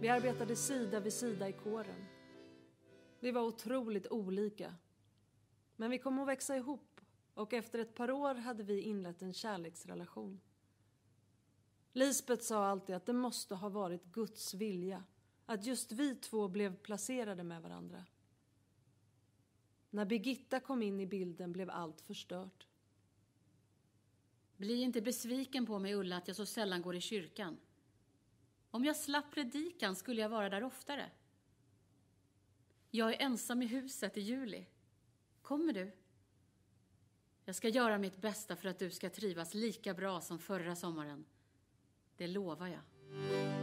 Vi arbetade sida vid sida i kåren. Vi var otroligt olika. Men vi kom att växa ihop och efter ett par år hade vi inlett en kärleksrelation. Lisbeth sa alltid att det måste ha varit Guds vilja att just vi två blev placerade med varandra. När Birgitta kom in i bilden blev allt förstört. Bli inte besviken på mig, Ulla, att jag så sällan går i kyrkan. Om jag slapp predikan skulle jag vara där oftare. Jag är ensam i huset i juli. Kommer du? Jag ska göra mitt bästa för att du ska trivas lika bra som förra sommaren. Det lovar jag.